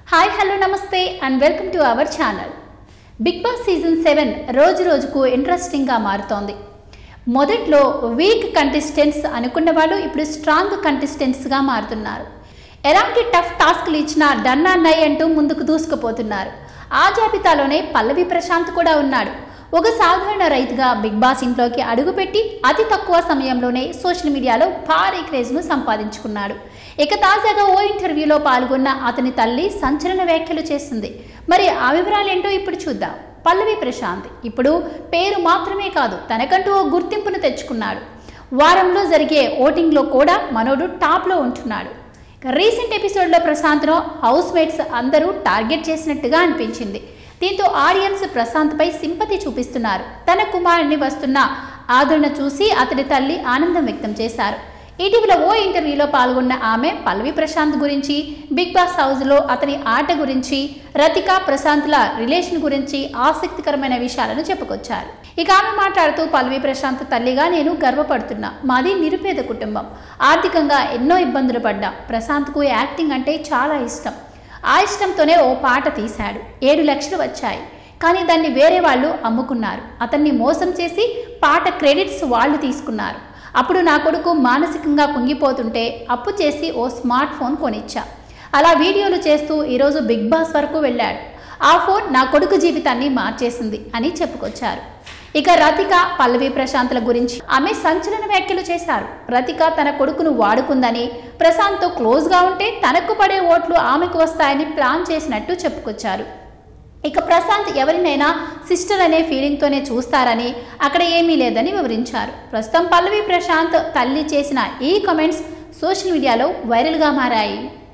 Hi hello namaste and welcome to our channel. Bigg Boss season 7 రోజు రోజుకు ఇంట్రెస్టింగ్గా మారుతోంది. మొదట్లో వీక్ కంటెస్టెంట్స్ అనుకున్న వాళ్ళు ఇప్పుడు స్ట్రాంగ్ కంటెస్టెంట్స్గా మారుతున్నారు. ఎలాంటి టఫ్ టాస్క్లు ఇచ్చినా డన్ అన్నాయి అంటూ ముందుకు దూసుకుపోతున్నారు. ఆ జాబితాలోనే పల్లవి ప్రశాంత్ కూడా ఉన్నాడు. ఒక సాధారణ రైతుగా బిగ్ బాస్ ఇంట్లోకి అడుగుపెట్టి అతి తక్కువ సమయంలోనే సోషల్ మీడియాలో భారీ క్రేజ్ను సంపాదించుకున్నాడు. ఇక తాజాగా ఓ ఇంటర్వ్యూలో పాల్గొన్న అతని తల్లి సంచలన వ్యాఖ్యలు చేసింది. మరి ఆ వివరాలేంటో ఇప్పుడు చూద్దాం. పల్లవి ప్రశాంత్ ఇప్పుడు పేరు మాత్రమే కాదు, తనకంటూ ఓ గుర్తింపును తెచ్చుకున్నాడు. వారంలో జరిగే ఓటింగ్లో కూడా మనోడు టాప్లో ఉంటున్నాడు. రీసెంట్ ఎపిసోడ్లో ప్రశాంత్ను హౌస్ మేట్స్ అందరూ టార్గెట్ చేసినట్టుగా అనిపించింది. దీంతో ఆడియన్స్ ప్రశాంత్పై సింపతి చూపిస్తున్నారు. తన కుమారుని వస్తున్న ఆదరణ చూసి అతడి తల్లి ఆనందం వ్యక్తం చేశారు. ఇటీవల ఓ ఇంటర్వ్యూలో పాల్గొన్న ఆమె పల్లవి ప్రశాంత్ గురించి, బిగ్ బాస్ హౌస్లో అతని ఆట గురించి, రతిక ప్రశాంత్ల రిలేషన్ గురించి ఆసక్తికరమైన విషయాలను చెప్పుకొచ్చారు. ఇక ఆమె మాట్లాడుతూ, పల్లవి ప్రశాంత్ తల్లిగా నేను గర్వపడుతున్నా. మాది నిరుపేద కుటుంబం. ఆర్థికంగా ఎన్నో ఇబ్బందులు పడ్డా. ప్రశాంత్కు యాక్టింగ్ అంటే చాలా ఇష్టం. ఆ ఇష్టంతోనే ఓ పాట తీశాడు. 7 లక్షలు వచ్చాయి. కానీ దాన్ని వేరే వాళ్ళు అమ్ముకున్నారు. అతన్ని మోసం చేసి పాట క్రెడిట్స్ వాళ్ళు తీసుకున్నారు. అప్పుడు నా కొడుకు మానసికంగా కుంగిపోతుంటే అప్పు చేసి ఓ స్మార్ట్ ఫోన్ కొనిచ్చా. అలా వీడియోలు చేస్తూ ఈరోజు బిగ్ బాస్ వరకు వెళ్ళాడు. ఆ ఫోన్ నా కొడుకు జీవితాన్ని మార్చేసింది అని చెప్పుకొచ్చారు. ఇక రతిక, పల్లవి ప్రశాంత్ల గురించి ఆమె సంచలన వ్యాఖ్యలు చేశారు. రతిక తన కొడుకును వాడుకుందని, ప్రశాంత్తో క్లోజ్గా ఉంటే తనకు పడే ఓట్లు ఆమెకు వస్తాయని ప్లాన్ చేసినట్టు చెప్పుకొచ్చారు. ఇక ప్రశాంత్ ఎవరినైనా సిస్టర్ అనే ఫీలింగ్తోనే చూస్తారని, అక్కడ ఏమీ లేదని వివరించారు. ప్రస్తుతం పల్లవి ప్రశాంత్ తల్లి చేసిన ఈ కామెంట్స్ సోషల్ మీడియాలో వైరల్గా మారాయి.